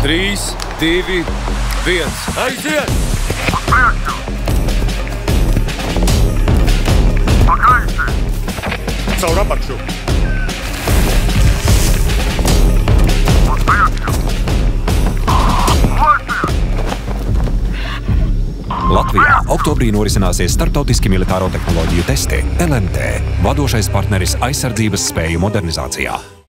3, 2, 1. Aiziet! Uz priekšu! Pa kreisi! Caur apakšu! Uz priekšu! Laities! Latvijā oktobrī norisināsies starptautiski militāro tehnoloģiju testi LMT, vadošais partneris aizsardzības spēju modernizācijā.